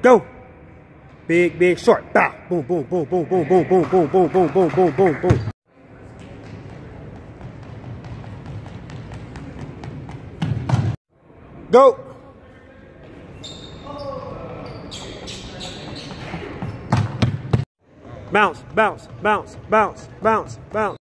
Go. Big, big, short. Bow. Boom, boom, boom, boom, boom, boom, boom, boom, boom, boom, boom, boom, boom, boom. Go. Bounce, bounce, bounce, bounce, bounce, bounce.